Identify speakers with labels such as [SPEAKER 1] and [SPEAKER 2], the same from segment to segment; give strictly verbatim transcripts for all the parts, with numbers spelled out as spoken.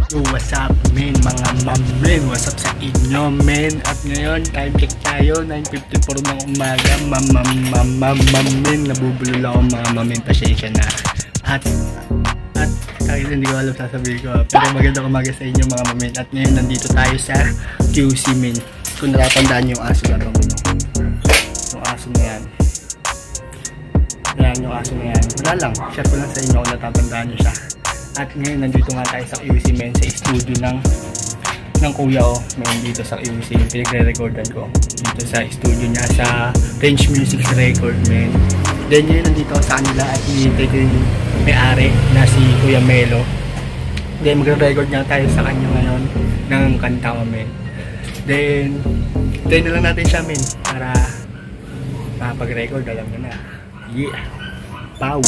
[SPEAKER 1] Yo, what's up men, mga mamen, what's up sa inyo men? At ngayon, time check tayo, nine fifty-four ng umaga, mamamamamen, nabubulol ako mga mamen, pasensya na. At, at, kahit hindi ko alam sasabihin ko, pero magandang umaga sa inyo mga mamen. At ngayon, nandito tayo sa Q C men. Kung natatandaan yung aso na ito, yung aso na yan. Yan, yung aso na yan. Wala lang, share ko lang sa inyo kung natatandaan nyo siya. At ngayon, nandito nga tayo sa Q C men, sa studio ng ng kuya ko, men, dito sa Q C, pinagre-recordan ko dito sa studio niya sa French Music Record men. Then yun, nandito ako sa kanila at hinihintay ko yung may-ari na si Kuya Melo. Then magre-record nga tayo sa kanya ngayon ng kanta ko men. Then try na lang natin siya men para makapag-record, alam mo na. Yeah, pow!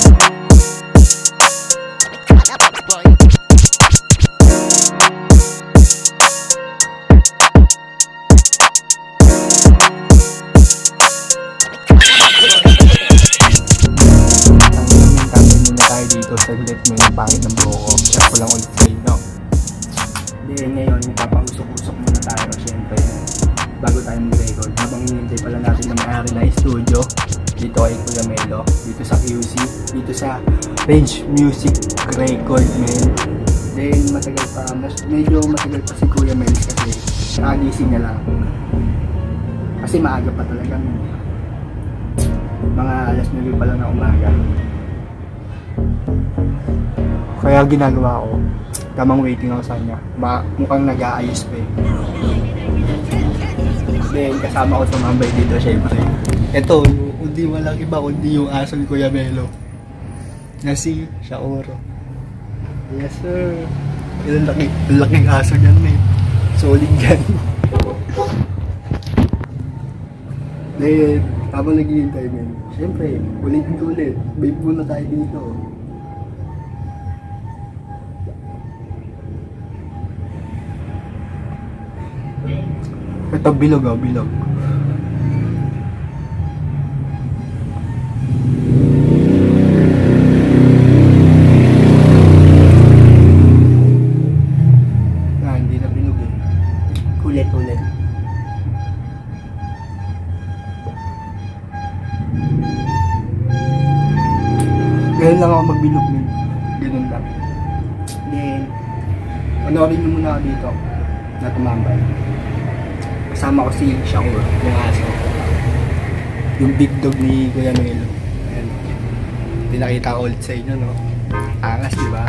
[SPEAKER 2] Saglit mo yung pangit ng buho ko. Check ko lang ulit sa inyo.
[SPEAKER 1] Then ngayon, magpapausok-usok muna tayo syempre bago tayo mag-record. Habang hinihintay pala natin na may-ari na studio dito kay Kuya Melo, dito sa Q C, dito sa French Music Record men. Then matagal pa, mas, medyo matagal pa si Kuya Melo kasi nakagising na lang. Kasi maaga pa talaga men. Mga alas nine pa lang na umaga.
[SPEAKER 2] Kaya ginagawa ko, tamang waiting ako sa kanya. Ma mukhang nag-aayos pa eh.
[SPEAKER 1] Then kasama ko tumambay dito syempre. Ito, hindi walang iba kundi yung aso ni Kuya Melo na si Shaoro. Yes sir. Yung laki, laking aso niyan eh. Solid yan. Then, habang naghihintay men, syempre, ulitin ko ulit. Babe muna tayo dito.
[SPEAKER 2] Ito bilog oh, bilog.
[SPEAKER 1] Ah, hindi na bilog eh. Ulit-ulit.
[SPEAKER 2] Ganun lang ako magbilog men. Ganun lang.
[SPEAKER 1] Then, panoorin nyo muna ako dito na tumambay. Kasama ko si Shakur, yung aso. Yung big dog ni Kuya Melo. Ayan. Pinakita ko ulit sa inyo, no? Angas, di ba?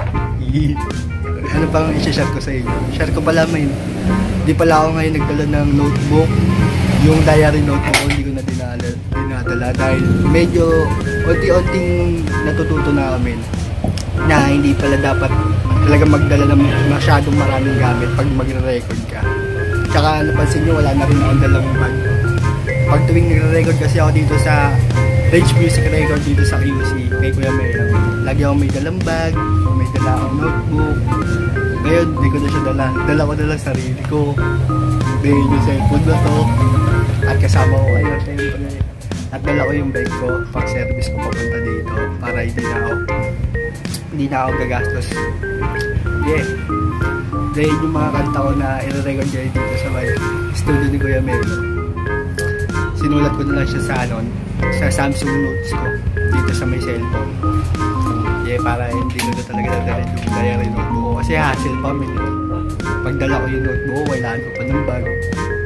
[SPEAKER 1] Ano pang i-share ko sa inyo? Share ko pala man. Di pala ako ngayon nagdala ng notebook. Yung diary notebook ko, hindi ko na dinala, dinadala. Dahil medyo unti-unting natututo na kami na hindi pala dapat talaga magdala ng masyadong maraming gamit pag magre-record ka. Tsaka napansin nyo, wala na rin akong dalang bag. Pag tuwing nagre-record kasi ako dito sa French Music Record dito sa Q C, kay Kuya Melo, lagi ako may dalang bag, may dala akong notebook. Ngayon, hindi ko na siya dala. Dala ko na lang sarili ko. Then yung cellphone na to. At kasama ko kayo, syempre. At dala ko yung bag ko, pang service ko papunta dito para hindi na ako hindi na ako gagastos. Yeah. Dahil yung mga kanta ko na i-record kayo dito sa may studio ni Kuya Melo, sinulat ko na lang siya sa anon, sa Samsung Notes ko dito sa may cellphone. Yeah, para hindi ko na talaga nadalhin yung diary notebook ko kasi hassle pa min. Pagdala ko yung notebook ko, kailangan ko pa ng bag.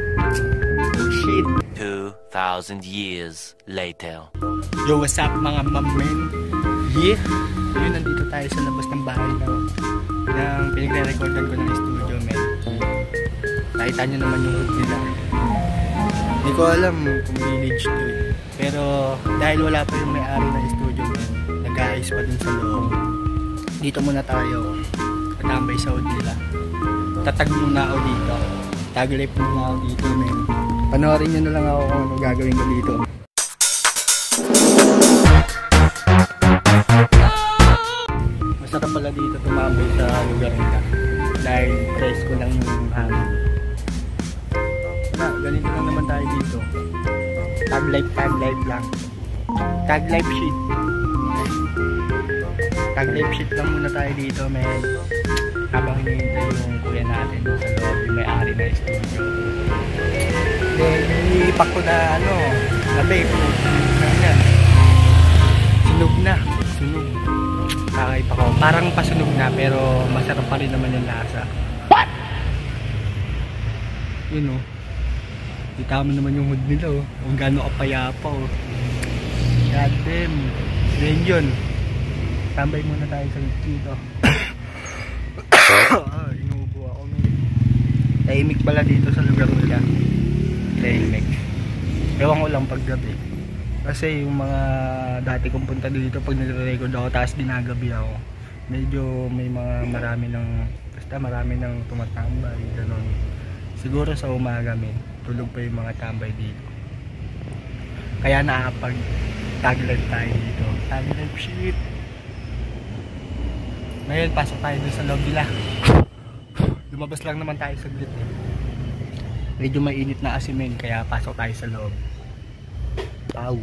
[SPEAKER 1] Oh shit.
[SPEAKER 3] two thousand years later.
[SPEAKER 1] Yo, what's up mga mamen? Yeah. Yun, nandito tayo sa labas ng bahay na ng pinagre-recordan ko ng studio men. Nakita nyo naman yung hood nila. Hindi ko alam kung village to eh. Pero dahil wala pa yung may-ari ng studio men, nag-aayos pa dun sa loob. Dito muna tayo, katambay sa hood nila. Tatag muna ako dito. Tag life muna ako dito men. Panoorin nyo na lang ako kung ano gagawin ko dito. Masarap pala dito tumambay sa lugar nila dahil presko lang yung hangin. Na, ganito lang naman tayo dito. Tag life, tag life lang. Tag life sheet. Tag life sheet lang muna tayo dito, men. habang hinihintay yung kuya natin doon sa loob, yung may-ari na studio. Then, iniipak ko na ano, labi, yan. Sunog na, sunog. Kakaipa ko, parang pasunog na pero masarap pa rin naman yung lasa. What? Yun o. Kita mo naman yung hood nila o. Kung gano'n kapayapa o. God damn. Then yun. Tambay muna tayo sa dito. Ah, inuubo ako. Tahimik pala dito sa lugar nila. Tahimik. Ewan ko lang pag gabi. Kasi yung mga dati kong punta dito pag nagre-record ako tapos dinagabi ako. Medyo may mga marami ng basta marami ng tumatambay gano'n. Siguro sa umaga men, tulog pa yung mga tambay dito. Kaya nakakapag tag live tayo dito. Tag live shit. Ngayon pasok tayo dun sa loob nila. Lumabas lang naman tayo saglit eh. Medyo mainit na kasi men, kaya pasok tayo sa loob. Wow.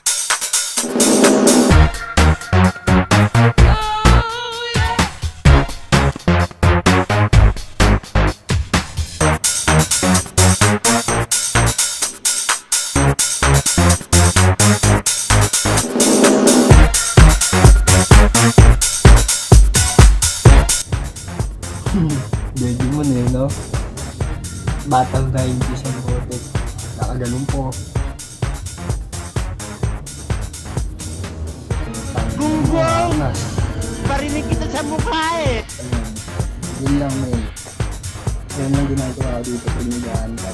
[SPEAKER 1] Baby mo na yun, no? Batang nineties ang hotel. Nakaganong po.
[SPEAKER 4] Gunggong! Parinig kita sa mukha eh!
[SPEAKER 1] Yun lang may. Yun lang ginagawa dito sa linigaan ka.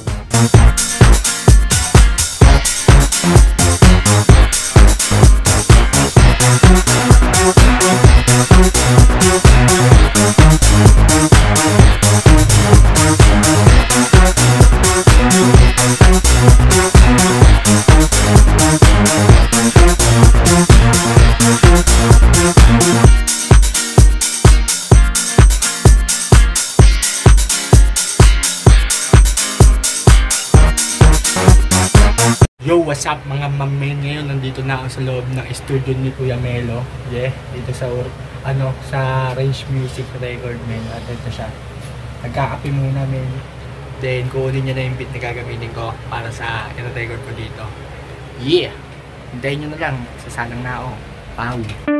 [SPEAKER 1] Yo, what's up mga mamen? Ngayon nandito na ako sa loob ng studio ni Kuya Melo. Yeah, dito sa ano sa Range Music Record men. At ito siya. Nagkakape muna men. Then kunin niya na yung beat na gagamitin ko para sa i-record ko dito. Yeah! Hintayin nyo na lang. Sasalang na ako. Pow!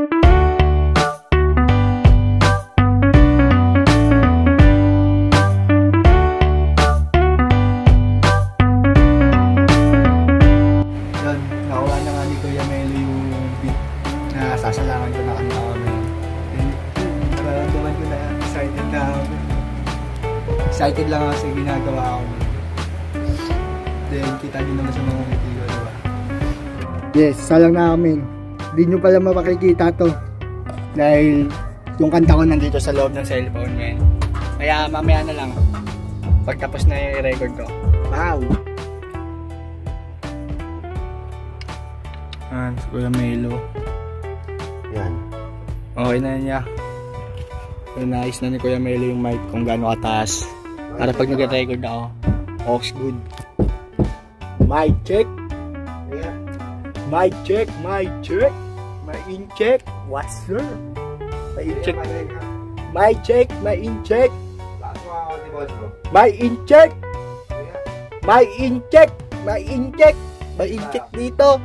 [SPEAKER 1] Sasalangan ko na kanta kami. Nararamdaman ko na excited na ako. Excited lang ako sa ginagawa ko. Then kita nyo naman sa mga ngiti ko, diba? Yes, salang na kami. Hindi nyo pala mapakikita to. Dahil yung kanta ko nandito sa loob ng cellphone ngayon. Kaya mamaya na lang. Pagtapos na yung i-record ko. Wow! Yan, si Kuya Melo. Yan. Okay na niya. Naayos na ni Kuya Melo yung mic kung gaano kataas. Para pag nag-record ako, aux good. Mic check. Mic check, mic check. Mic in check. What sir? Mic in check. Mic check, mic in check. Mic in check. Mic in check. Mic in check. Mic in check dito.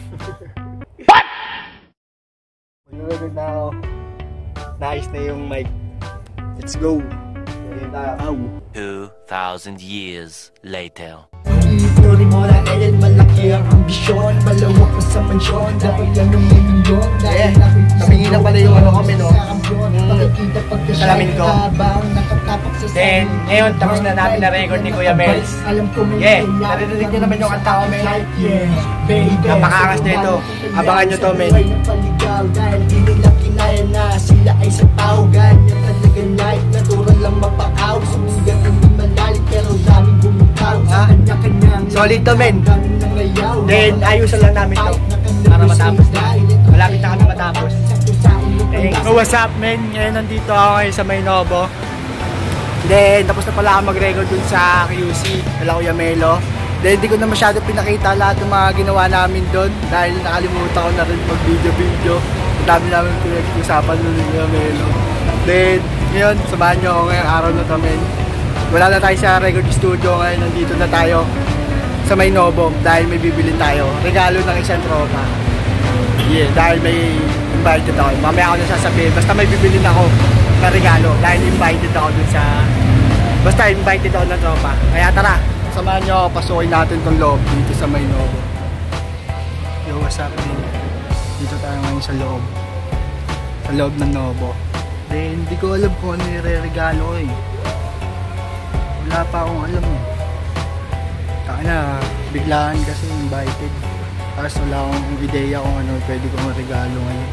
[SPEAKER 1] Nag-record na ako. Nice na yung mic. Let's go. Ow.
[SPEAKER 3] Two thousand years later.
[SPEAKER 4] Story mo na Ellen, malaki ang ambisyon. Malawak pa sa mansyon. Dapat lang yung milyon.
[SPEAKER 1] Yeah. Tabingin na pala yung ano kami, no? Salamin ko. Then, ngayon, tapos na natin na record ni Kuya Mel. Yeah, naririnig nyo naman yung kanta ko, Mel. Napakaangas na ito. Abangan nyo to, Mel.
[SPEAKER 4] Dahil di nila kinaya na sila ay sa tao. Ganyan talaga night, natural lang mapakaw. Sumigat hindi malalim pero daming bumutaw. Kanya-kanyang
[SPEAKER 1] solid to, men. Then, ayusan lang namin to para matapos na. Malapit na kami matapos. Hey, so what's up, men? Ngayon nandito ako ngayon sa Maynobo. Then, tapos na pala ako mag-record dun sa Q C, nala Kuya Melo. Then, hindi ko na masyado pinakita lahat ng mga ginawa namin doon dahil nakalimutan ko na rin mag-video-video. Ang dami namin pinag-usapan nun ni Kuya Melo. Then,
[SPEAKER 2] Ngayon, samahan nyo ako ngayong araw na to, men. Wala na tayo sa record studio ngayon. Nandito na tayo sa may Novo dahil may bibili tayo. Regalo ng isang tropa. Yeah, dahil may invited ako. Mamaya ako na sasabihin. Basta may bibili na ako na regalo dahil invited ako dun sa... Basta invited ako ng tropa. Kaya tara, samahan nyo ako. Pasukin natin tong loob dito sa may Novo. Yo, what's up, man? Dito tayo ngayon sa loob. Sa loob ng Novo. Then, hindi ko alam kung ano yung re-regalo ko eh. Wala pa akong alam eh. Taka na, biglaan kasi invited. Tapos wala akong ideya kung ano pwede kong regalo ngayon.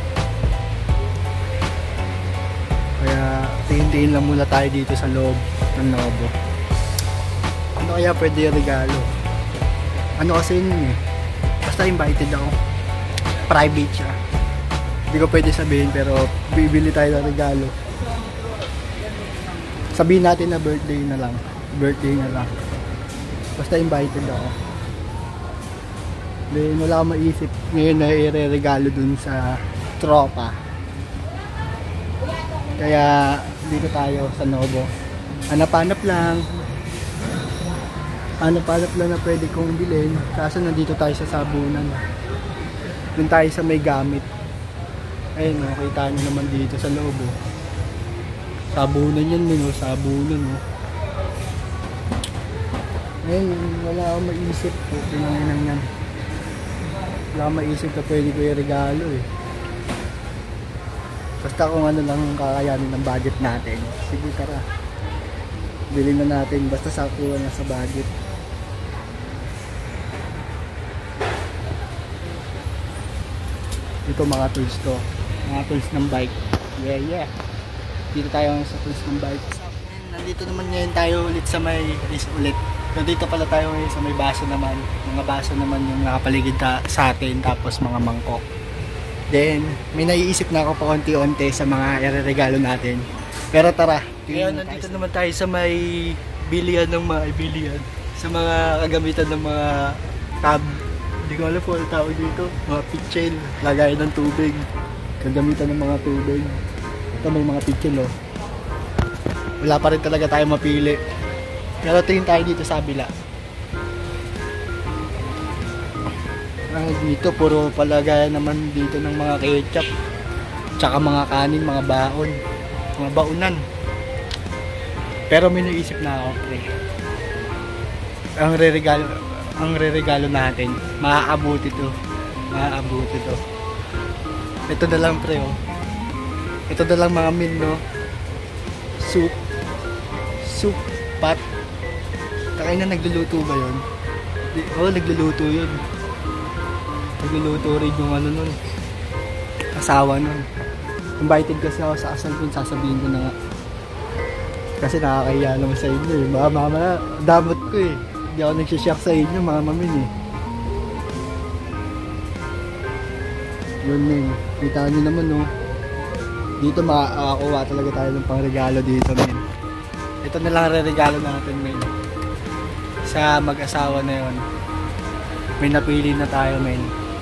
[SPEAKER 2] Kaya, tingin-tingin lang muna tayo dito sa loob ng Novo. Ano kaya pwede yung regalo? Ano kasi yun eh. Basta invited ako. Private siya. Hindi ko pwede sabihin pero bibili tayo ng regalo. Sabihin natin na birthday na lang. Birthday na lang. Basta invited ako. Then wala akong maisip ngayon na i-regalo dun sa tropa. Kaya dito tayo sa Novo. Hanap-hanap lang. Hanap-hanap lang na pwede kong bilhin. Kaso nandito tayo sa sabunan. Dun tayo sa may gamit. Ayun, nakita nyo naman dito sa loob. Oh. Sabunan yan din, oh. Sabunan. Oh. Ayun, wala akong maisip. Oh. Pinanginan yan. Wala akong maisip na pwede ko yung regalo eh. Basta kung ano lang kakayanin ng budget natin. Sige, tara. Bilhin na natin. Basta sakuha na sa budget. Ito mga tools to. Mga tools ng bike. Yeah, yeah. Dito tayo sa tools ng bike. Nandito naman ngayon tayo ulit sa may is ulit. Nandito pala tayo ngayon sa may baso naman. Mga baso naman yung nakapaligid ta sa atin. Tapos mga mangkok. Then, may naiisip na ako pa konti-onti sa mga ireregalo natin. Pero tara. Ngayon, nandito naman tayo sa may bilihan ng mga bilihan. Sa mga kagamitan ng mga tab. Hindi ko alam po ang tawag dito. Mga pitchel. Lagayan ng tubig. Kagamitan ng mga tubig. Ito may mga pitchel oh. Wala pa rin talaga tayo mapili. Pero tingin tayo dito sa kabila. Ay, dito puro palagayan naman dito ng mga ketchup. Tsaka mga kanin, mga baon. Mga baonan. Pero may naisip na ako pre. Ang re-regalo ang re-regalo natin, maaabuti to. Maaabuti to. Ito na lang pre oh. Ito na lang mga min no. Soup. Soup pot. Takay na nagluluto ba yun? Oo, oh, nagluluto yun. Nagluluto rin yung ano nun. Asawa nun. Invited kasi ako sa asal kung sasabihin ko na nga. Kasi nakakahiya naman sa inyo eh. Baka mamaya, damot ko eh. Hindi ako nagsishare sa inyo, mga mamin eh. Yun eh. Kita nyo naman no. Dito makakakuha talaga tayo ng pangregalo dito men. Ito na lang re-regalo natin men. Sa mag-asawa na yun. May napili na tayo men.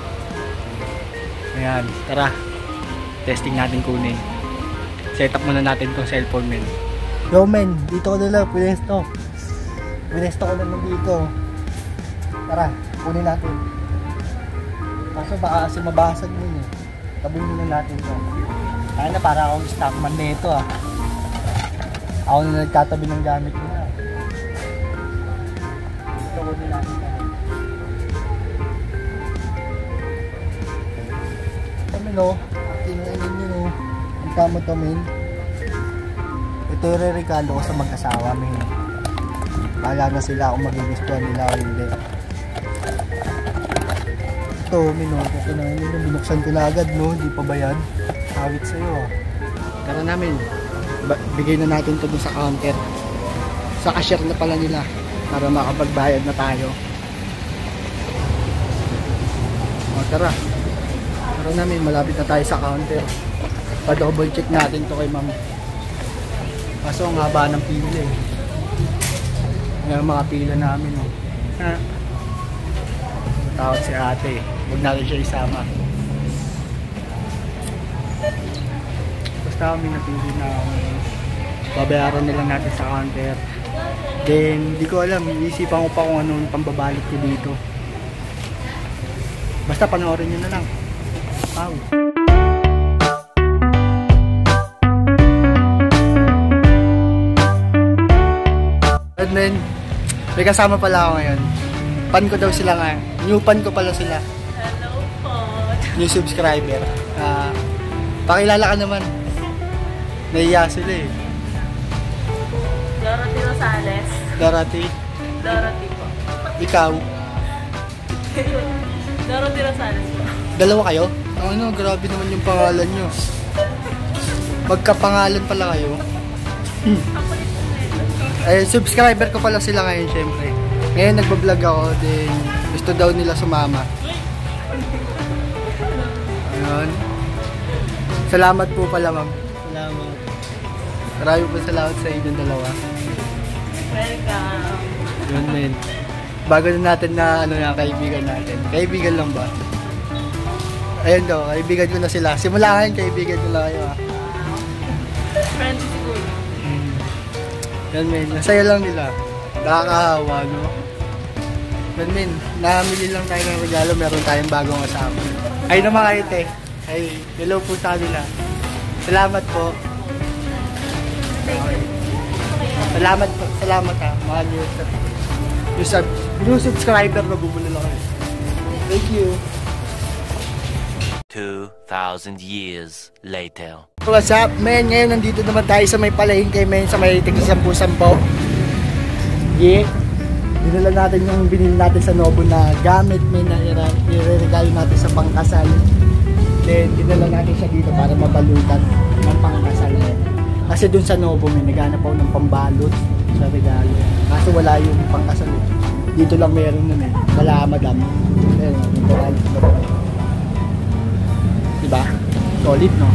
[SPEAKER 2] Ayan, tara. Testing natin kunin. Set up muna natin tong cellphone men. Yo men, dito ko na lang, pinesto. Pinesto ko na lang dito. Tara, kunin natin. Kaso baka kasi mabasag mo yun eh. Tabunin na natin to. Kaya na para akong stockman na ito ah. Ako na nagtatabi ng gamit nila. Dito kunin natin to. Kami no, tingnan nyo no. Ang tama to men. Ito yung re-regalo ko sa mag-asawa men. Bahala na sila kung magigustuhan nila o hindi. Ito men no, ito na yun. Binuksan ko na agad no, di pa ba yan? Awit sa'yo ah. Tara namin. Bigay na natin ito sa counter. Sa cashier na pala nila. Para makapagbayad na tayo. O tara. Tara namin, malapit na tayo sa counter. Pa-double check natin to kay ma'am. Kaso ang haba ng pila eh. Yung mga pila namin oh. Ha? Tawag si ate. Huwag natin siya isama. Basta kami napili na ako. babayaran na lang natin sa counter. Then, di ko alam, iisipan ko pa kung anong pambabalot ko dito. Basta panoorin nyo na lang. Wow. Men, may kasama pala ako ngayon. Pan ko daw sila nga. New pan ko pala sila.
[SPEAKER 5] Hello po.
[SPEAKER 2] New subscriber. Uh, pakilala ka naman. Nahiya sila eh.
[SPEAKER 5] Dorothy Rosales.
[SPEAKER 2] Dorothy.
[SPEAKER 5] Dorothy po.
[SPEAKER 2] Ikaw.
[SPEAKER 5] Dorothy Rosales po.
[SPEAKER 2] Dalawa kayo? Oh, ano, grabe naman yung pangalan nyo. Magkapangalan pala kayo. Hmm. Eh, subscriber ko pala sila ngayon, syempre. Ngayon nagbablog ako, then gusto daw nila sumama. Ayun. Salamat po pala, ma'am. Salamat. Marami po salamat sa inyong dalawa.
[SPEAKER 5] Welcome.
[SPEAKER 2] Yun, men. Bago na natin na, ano na, kaibigan natin. Kaibigan lang ba? Ayun daw, kaibigan ko na sila. Simula ngayon, kaibigan ko lang kayo, ah.
[SPEAKER 5] Friends siguro.
[SPEAKER 2] Yan, men. Nasaya lang nila. Nakakahawa, no? Yan, men. Namili lang tayo ng regalo. Meron tayong bagong asawa. Ay naman kayo, te. Ay, hello po sa nila. Salamat po. Okay. Salamat po. Salamat, ha. Mga new, new, sub, new subscriber na bumuli lang kayo. Thank you.
[SPEAKER 3] two thousand years later.
[SPEAKER 2] What's up, men? Ngayon nandito naman tayo sa may palengke, men, sa may tig-sampu-sampo. Yeah. Dinala natin yung binili natin sa Nobo na gamit, men, na i-regalo natin sa pangkasal. Then, dinala natin siya dito para mabalutan ng pangkasal, men. Kasi dun sa Nobo, men, naghanap ako ng pambalot sa regalo. Kaso wala yung pangkasal. Dito lang meron nun, eh. Wala, madam. Ayun, yung regalo sa Nobo. Diba? Solid, no?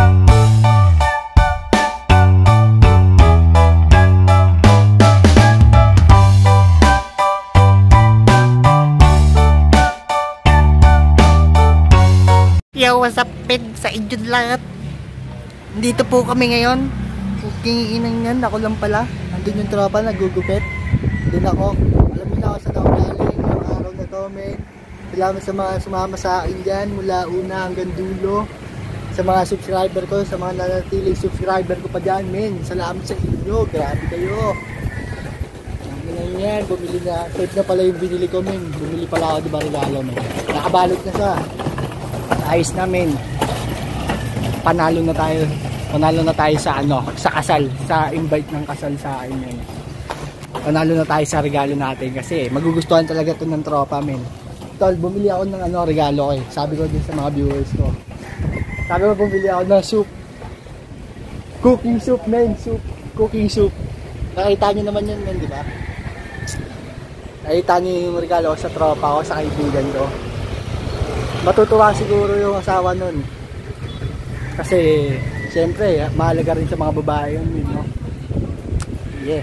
[SPEAKER 2] Yo, what's up, ped? Sa idyod lahat. Dito po kami ngayon. Cooking inang yan. Ako lang pala. Andun yung tropa, nagugupit. Doon ako. Alam mo na ako sa taong galing. Yung araw na to, men. Salamat sa mga sumama sa akin dyan. Mula una hanggang dulo. Sa mga subscriber ko. Sa mga nanatiling subscriber ko pa dyan, men. Salamat sa inyo. Grabe kayo. Ano na yan. Bumili na. Third na pala yung binili ko, men. Bumili pala ako, diba, regalo, men. Nakabalot na siya. Ayos namin. Panalo na tayo. Panalo na tayo sa ano, sa kasal, sa invite ng kasal sa akin yan. Panalo na tayo sa regalo natin kasi magugustuhan talaga 'to ng tropa, men. Tol, bumili ako ng ano, regalo ko eh. Sabi ko din sa mga viewers ko. Sabi ko bumili ako ng soup. Cooking soup, men, soup, cooking soup. Nakita niyo naman 'yan, men, di ba? Nakita niyo yung regalo ko sa tropa ko, sa kaibigan ko. Matutuwa siguro yung asawa nun. Kasi, siyempre, mahalaga rin sa mga babae yun, no? Yeah.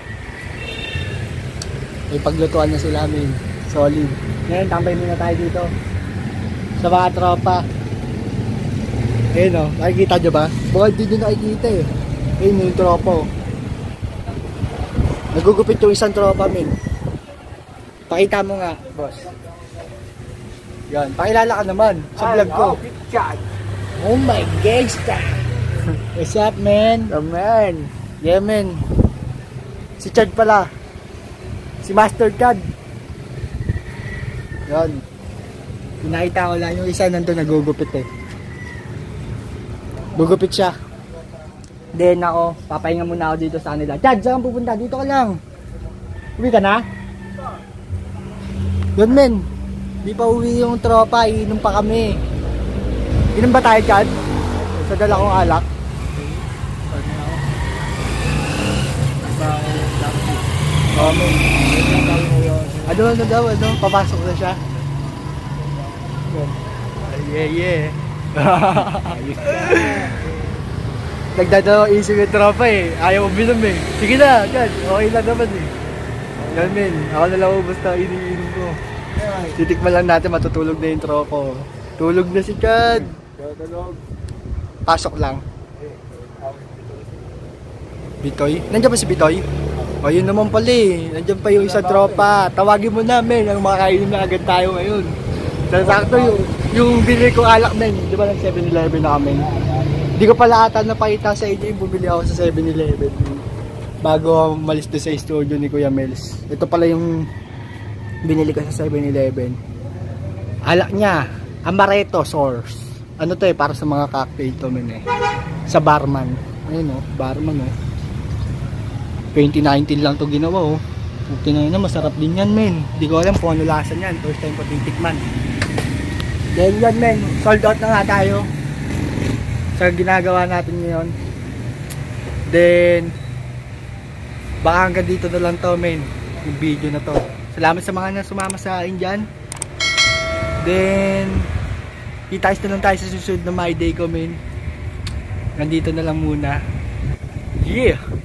[SPEAKER 2] May paglutuan na sila, men. Solid. Ngayon, tambay muna tayo dito. Sa mga tropa. Ayun, no? Nakikita nyo ba? Bukod din nyo nakikita, eh. Ayun, yung tropa, oh. Nagugupit yung isang tropa, men. Pakita mo nga, boss. Yan, pakilala ka naman sa vlog ko. Oh my gosh, what's up, man? Oh, man. Yeah, man. Si Chad pala. Si Master Chad. Yan. Pinakita ko lang yung isa nandun nagugupit eh. Gugupit siya. Then ako, papahinga muna ako dito sa kanila. Chad, saan pupunta? Dito ka lang. Uwi ka na? Yan, man. Di pa uwi yung tropa, iinom pa kami. Inom ba tayo, Chad? Sa dala kong alak. Oh, man. Ano, ano daw, ano? Papasok na siya. Yeah, yeah. Nagdadalaw isip yung tropa eh. Ayaw uminom eh. Sige na, Chad. Okay lang naman eh. Yan, men. Ako na lang ubos na iniinom ko. Titikman lang natin, matutulog na yung tropo. Tulog na si Chad. Pasok lang. Bitoy? Nandiyan ba si Bitoy? O yun naman pala eh. Nandiyan pa yung isang tropa. Tawagin mo namin. Ang makakainom na agad tayo ngayon. So, sakto yung, yung binili ko alak na yun. Di ba ng seven eleven na kami? Hindi ko pala ata napakita sa inyo yung bumili ako sa seven eleven. Bago malis doon sa studio ni Kuya Mels. Ito pala yung binili ko sa seven eleven. Alak niya. Amaretto Source. Ano to eh, para sa mga cocktail to men eh. Sa barman. Ayun o, barman o. twenty nineteen lang to ginawa o. Okay na yun, masarap din yan men. Hindi ko alam kung ano lasa niyan. First time ko titikman. Then yan men, sold out na nga tayo sa ginagawa natin ngayon. Then baka hanggang dito na lang to men, yung video na to. Salamat sa mga na sumama sa akin dyan. Then kita na lang tayo sa susunod na My Day ko men. Nandito na lang muna. Yeah!